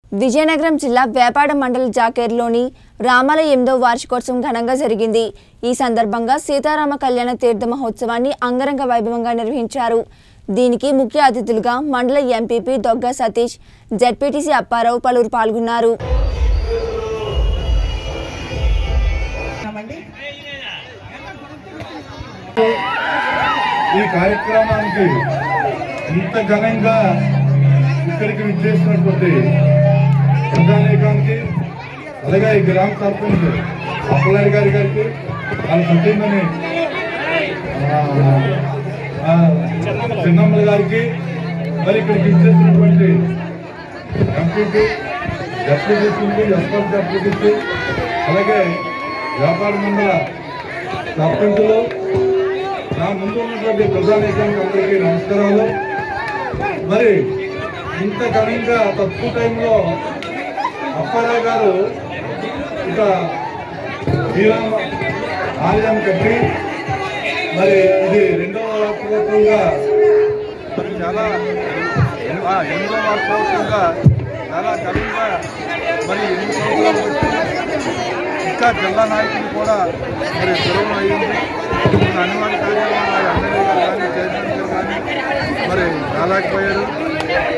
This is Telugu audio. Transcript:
విజయనగరం జిల్లా వేపాడ మండల జాకేర్లోని రామాల 8వ వార్షికోత్సవం ఘనంగా జరిగింది। ఈ సందర్భంగా సీతారామ కళ్యాణ తీర్థ మహోత్సవాన్ని అంగరంగ వైభవంగా నిర్వహించారు। దీనికి ముఖ్య అతిథులుగా మండల ఎంపీపీ దొగ్గ సతీష్, జెడ్పీటీసీ అప్పారావు పలువురు పాల్గొన్నారు। ఈ కార్యక్రమానికి ఇంత ఘనంగా ఇక్కడికి విచ్చేసినటువంటి ప్రజానీకానికి అలాగే ఈ గ్రామ సర్పంచ్ అప్పలయ్య గారికి వాళ్ళ సతీమణి చిన్నమ్మల గారికి మరి ఇక్కడికి విచ్చేసినటువంటి ఎంపీకి జడ్పీటీసీకి ఎస్ఎఫ్ జడ్పీటీసీ అలాగే వ్యాపార మండల సర్పంచులు నా ముందు ఉన్నటువంటి ప్రజానీకానికి అందరికీ నమస్కారాలు। మరి ఇంత ఘనంగా తక్కువ టైంలో అప్పారావు గారు ఇక శ్రీరామ ఆలయాన్ని కట్టి మరి ఇది 2వ వార్షికోత్సవంగా చాలా 8వ వార్షికోత్సవంగా చాలా ఘనంగా మరి 8 సంవత్సరాలు ఇంకా జిల్లా నాయకులు కూడా మరి సెలవులు అయ్యింది। అనివార్య కార్యక్రమాలు ఎమ్మెల్యే గారు కానీ చైర్మన్ గారు కానీ మరి రాలేకపోయారు।